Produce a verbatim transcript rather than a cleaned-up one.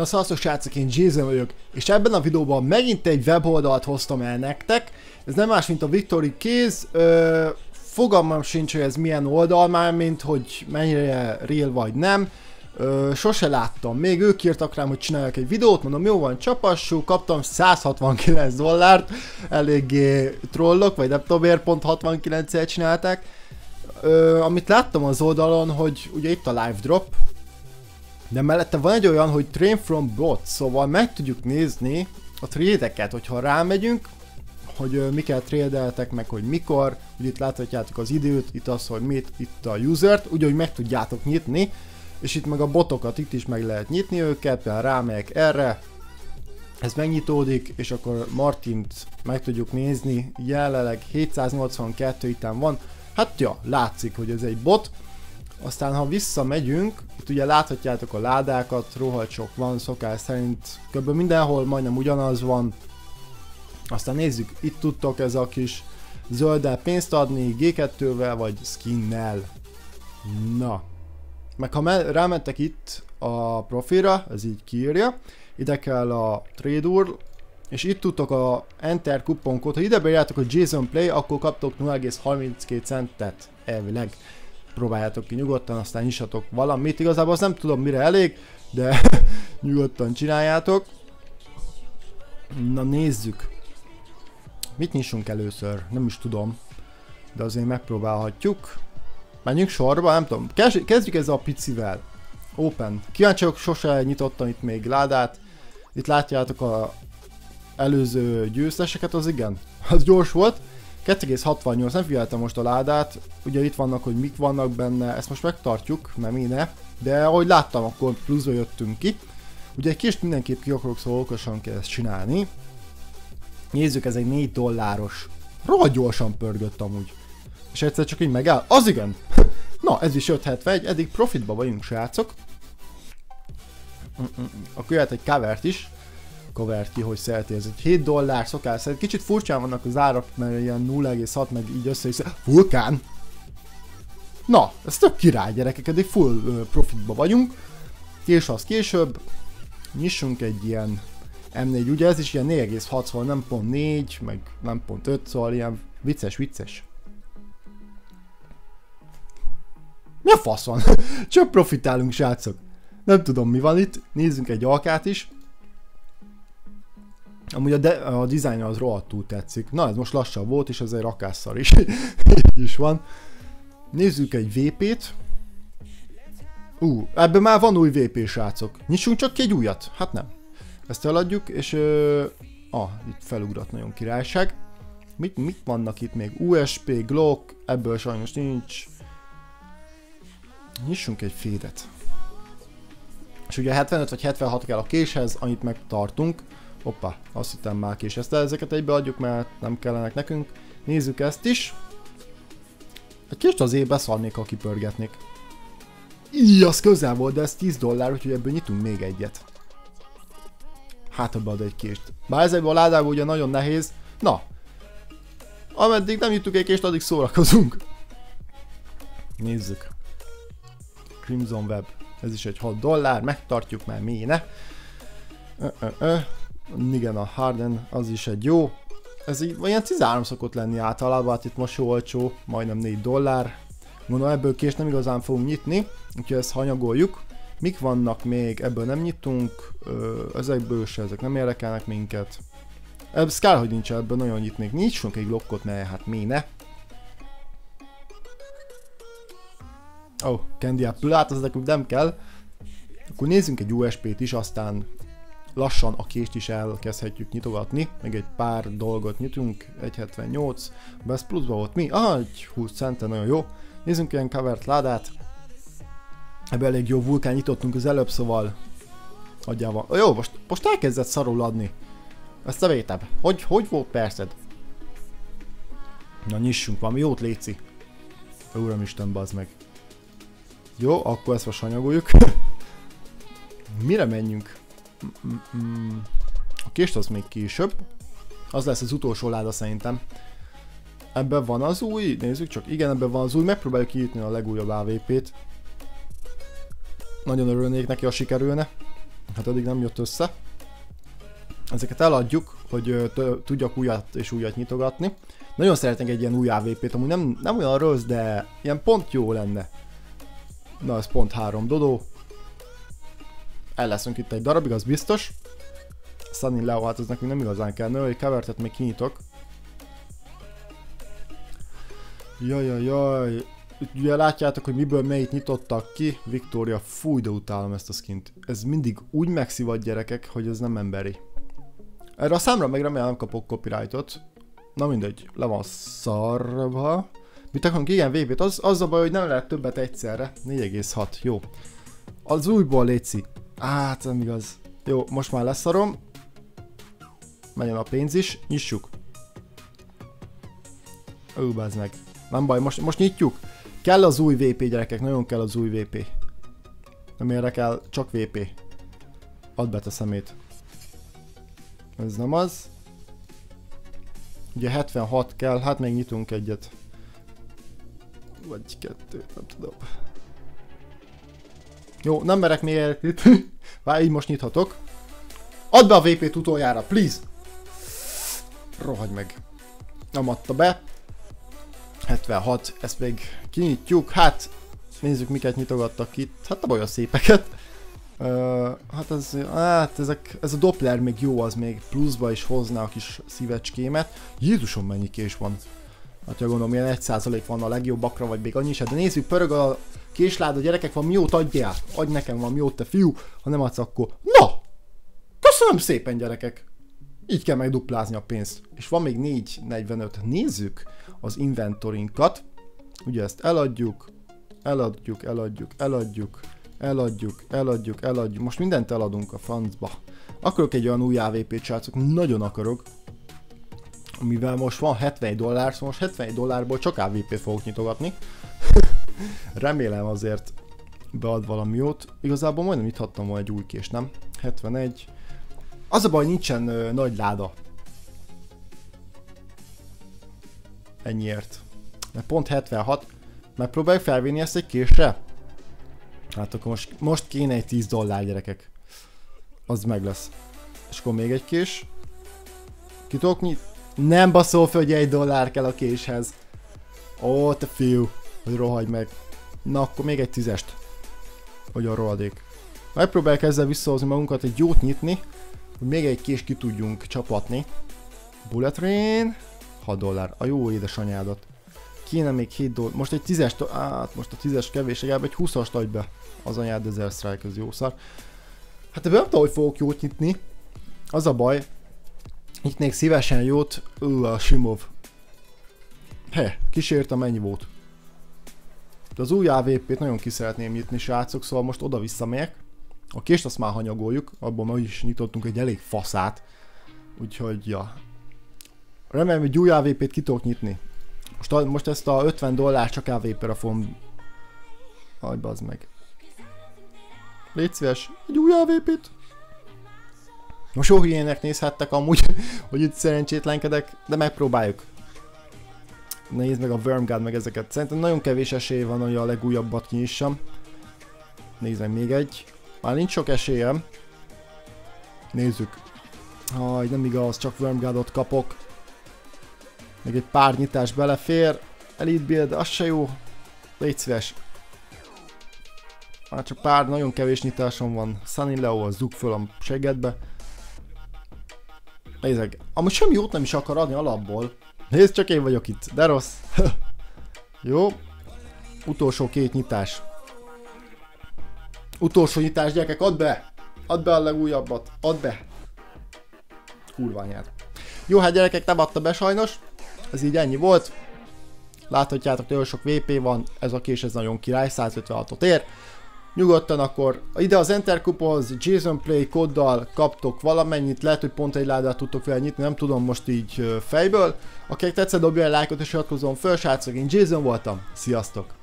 Na sziasztok srácok, én Jason vagyok, és ebben a videóban megint egy weboldalt hoztam el nektek. Ez nem más, mint a Victory Keys. Ö, fogalmam sincs, hogy ez milyen oldal már, mint hogy mennyire real vagy nem. Ö, sose láttam. Még ők írtak rám, hogy csináljak egy videót, mondom jó van, csapassuk, kaptam száz hatvankilenc dollárt, eléggé trollok, vagy nem tudom miért pont hatvankilenccel csinálták. Ö, amit láttam az oldalon, hogy ugye itt a live drop, de mellette van egy olyan, hogy Train from Bot, szóval meg tudjuk nézni a trade-eket, hogyha rámegyünk, hogy uh, miket tradeltek meg, hogy mikor, ugye itt láthatjátok az időt, itt az, hogy mit, itt a usert, ugye, hogy meg tudjátok nyitni, és itt meg a botokat, itt is meg lehet nyitni őket, például rámegyek erre, ez megnyitódik, és akkor Martint meg tudjuk nézni, jelenleg hétszáznyolcvankettő itten van, hát ja, látszik, hogy ez egy bot. Aztán ha visszamegyünk, itt ugye láthatjátok a ládákat, rohadt sok van, szokás szerint kb. Mindenhol majdnem ugyanaz van. Aztán nézzük, itt tudtok ez a kis zölddel pénzt adni, gé kettővel vagy skinnel. Na. Meg ha rámentek itt a profilra, ez így kiírja, ide kell a trade U R L, és itt tudtok a enter kuponkód, ha ide beírjátok a Jason Play, akkor kaptok nulla egész harminckét centet elvileg. Próbáljátok ki nyugodtan, aztán nyissatok valamit. Igazából azt nem tudom mire elég, de nyugodtan csináljátok. Na nézzük. Mit nyissunk először? Nem is tudom. De azért megpróbálhatjuk. Menjünk sorba, nem tudom. Kezdjük ezzel a picivel. Open. Kíváncsiak, sose nyitottam itt még ládát. Itt látjátok a előző győzteseket, az igen. Az gyors volt. kettő egész hatvannyolc, nem figyeltem most a ládát, ugye itt vannak, hogy mik vannak benne, ezt most megtartjuk, mert mi ne, de ahogy láttam, akkor pluszba jöttünk ki. Ugye egy kést mindenképp ki akarok, szóval okosan kell ezt csinálni. Nézzük, ez egy négy dolláros. Rohadt gyorsan pörgött amúgy. És egyszer csak így megáll. Az igen! Na, ez is öt hetvenegy, eddig profitba vagyunk, srácok. Akkor jöhet egy covert is. Covert ki, hogy szereti, ez egy hét dollár szokás szerint. Kicsit furcsán vannak az árak, mert ilyen nulla egész hat meg így össze-vissza. Vulkán! Na, ez tök király, gyerekek, eddig full uh, profitba vagyunk. És az később. Nyissunk egy ilyen em négy, ugye ez is ilyen négy egész hat, szóval nem pont négy, meg nem pont öt, szóval ilyen vicces, vicces. Mi a fasz van? Csak profitálunk, srácok. Nem tudom mi van itt, nézzünk egy alkát is. Amúgy a, de a dizájnja az rohadtul tetszik. Na ez most lassabb volt, és ez egy rakásszar is. Így is van. Nézzük egy vé pét. Ú, uh, ebben már van új vé pé, srácok. Nyissunk csak ki egy újat? Hát nem. Ezt eladjuk, és... Ö, ah, itt felugrott, nagyon királyság. Mit, mit vannak itt még? u es pé, Glock, ebből sajnos nincs. Nyissunk egy fédet. És ugye hetvenöt vagy hetvenhat kell a késhez, annyit megtartunk. Hoppá, azt hittem már kés. Ezt ezeket egybe adjuk, mert nem kellenek nekünk. Nézzük ezt is. Egy kést azért beszarnék, ha kipörgetnék. Íj, az közel volt, de ez tíz dollár, úgyhogy ebből nyitunk még egyet. Hát abba ad egy kést. Bár ezekből a ládából ugye nagyon nehéz. Na. Ameddig nem nyitunk egy kést, addig szórakozunk. Nézzük. Crimson Web. Ez is egy hat dollár, megtartjuk, mert mi ne. Ö, ö, ö. Igen, a Harden, az is egy jó. Ez így olyan tizenhárom szokott lenni általában, hát itt most jó olcsó, majdnem négy dollár. Gondolom ebből kést nem igazán fogunk nyitni, úgyhogy ezt hanyagoljuk. Mik vannak még, ebből nem nyitunk, ö, ezekből se, ezek nem érdekelnek minket. Ez kell, hogy nincs ebből, nagyon nyitnék. Nyitsunk egy blokkot, mert hát mi ne. Ó, oh, Candy Apple, hát az nekünk nem kell. Akkor nézzünk egy u es pét is, aztán lassan a kést is elkezdhetjük nyitogatni, meg egy pár dolgot nyitunk, egy hetvennyolc, de ez pluszban volt mi? Ah, egy húsz centen, nagyon jó. Nézzünk ilyen covert ládát. Ebben elég jó vulkán nyitottunk az előbb, szóval adjával. Jó, most, most elkezdett szarul adni. Ezt a vétebb. Hogy, hogy volt perced? Na nyissunk valami jót, léci. Uramisten, bazd meg. Jó, akkor ezt most hanyagoljuk. Mire menjünk? Mm-mm. A kést az még később. Az lesz az utolsó láda szerintem. Ebben van az új, nézzük csak, igen, ebben van az új, megpróbáljuk kinyitni a legújabb á vé pét. Nagyon örülnék neki, ha sikerülne. Hát addig nem jött össze. Ezeket eladjuk, hogy tudjak újat és újat nyitogatni. Nagyon szeretnék egy ilyen új á vé pét, amúgy nem, nem olyan rossz, de ilyen pont jó lenne. Na, ez pont három dodó. El leszünk itt egy darabig, az biztos. Sunny Leo, hát ez nekünk nem igazán kell, női kevertet még kinyitok. Jajajaj. Ugye látjátok, hogy miből melyit nyitottak ki. Victoria, fúj, de utálom ezt a skint. Ez mindig úgy megszivad, gyerekek, hogy ez nem emberi. Erre a számra meg remélem nem kapok copyrightot. Na mindegy, le van szarva. Mit akarunk, igen, vé pét, az, az a baj, hogy nem lehet többet egyszerre. négy egész hat, jó. Az újból létszik. Hát nem igaz. Jó, most már leszarom. Menjen a pénz is, nyissuk. Ó, bázd meg. Nem baj, most, most nyitjuk. Kell az új vé pé, gyerekek, nagyon kell az új vé pé. Nem érdekel, csak vé pé. Add be a szemét. Ez nem az. Ugye hetvenhat kell, hát még nyitunk egyet. Vagy kettőt, nem tudom. Jó, nem merek még itt. Várj, így most nyithatok. Add be a vé pét utoljára, please! Rohagy meg. Nem adta be. hetvenhat, ezt még kinyitjuk. Hát, nézzük miket nyitogattak itt. Hát nem olyan szépeket. Uh, hát ez, hát ezek, ez a Doppler még jó, az még pluszba is hozná a kis szívecskémet. Jézusom, mennyi kés van. Hát ja, gondolom, ilyen egy százalék van a legjobbakra, vagy még annyi se. De nézzük, pörög a késláda, gyerekek, van miót adjál. Adj nekem van miót, te fiú. Ha nem adsz, akkor... Na! Köszönöm szépen, gyerekek! Így kell megduplázni a pénzt. És van még négy negyvenöt. Nézzük az inventorinkat. Ugye ezt eladjuk, eladjuk, eladjuk, eladjuk, eladjuk, eladjuk, eladjuk. Most mindent eladunk a francba. Akarok egy olyan új á vé pét, srácok, nagyon akarok. Mivel most van hetvenegy dollár, szóval most hetvenegy dollárból csak á vé pét fogok nyitogatni. Remélem azért bead valami jót. Igazából majdnem nyithattam volna egy új kés, nem? hetvenegy. Az a baj, nincsen ö, nagy láda. Ennyiért. Mert pont hetvenhat. Megpróbáljuk felvinni ezt egy késre? Hát akkor most, most kéne egy tíz dollár, gyerekek. Az meg lesz. És akkor még egy kés. Ki tudok nyit? Nem baszol fel, hogy egy dollár kell a késhez. Ó, te fiú. Hogy rohagy meg. Na akkor még egy tízest. Hogy a rohadék. Megpróbáljuk ezzel visszahozni magunkat, egy jót nyitni. Hogy még egy kés ki tudjunk csapatni. Bullet Train. hat dollár. A jó édesanyádat. Kéne még hét dollár. Most egy tízes, hát most a tízes kevés, legalább egy húszast adj be. Az anyád Desert Strike, ez jó szar. Hát ebben nem tudom, hogy fogok jót nyitni. Az a baj. Nyitnék szívesen jót. Ú, a Simov. He, kísértem, mennyi volt. De az új á vé pét nagyon ki szeretném nyitni, srácok, szóval most oda-vissza megyek. A kést azt már hanyagoljuk, abban ma is nyitottunk egy elég faszát. Úgyhogy, ja. Remélem, hogy új á vé pét ki tudok nyitni. Most, most ezt a ötven dollár csak á vé pére fogom... Aj, bazd meg. Légy szíves, egy új á vé pét. Most jó hülyének nézhettek amúgy, hogy itt szerencsétlenkedek, de megpróbáljuk. Nézd meg a Wormguard meg ezeket. Szerintem nagyon kevés esély van, hogy a legújabbat kinyissam. Nézd meg még egy. Már nincs sok esélyem. Nézzük. Aj, nem igaz, csak Wormguardot kapok. Még egy pár nyitás belefér. Elite build, az se jó. Légy szíves. Már csak pár, nagyon kevés nyitásom van. Sunny Leo, az zug föl a seggedbe. Nézd meg. Amúgy semmi jót nem is akar adni alapból. Nézd, csak én vagyok itt, de rossz. Jó. Utolsó két nyitás. Utolsó nyitás, gyerekek, add be! Add be a legújabbat, add be! Kurva anyád. Jó, hát gyerekek, nem adta be sajnos. Ez így ennyi volt. Láthatjátok, nagyon sok vé pé van. Ez a kés, ez nagyon király, százötvenhatot ér. Nyugodtan akkor ide az Enter kuphoz, Jason Play kóddal kaptok valamennyit, lehet, hogy pont egy ládát tudtok vele nyitni, nem tudom most így fejből. Akinek tetszett, dobja egy lájkot és iratkozzon föl, srácok, én Jason voltam, sziasztok!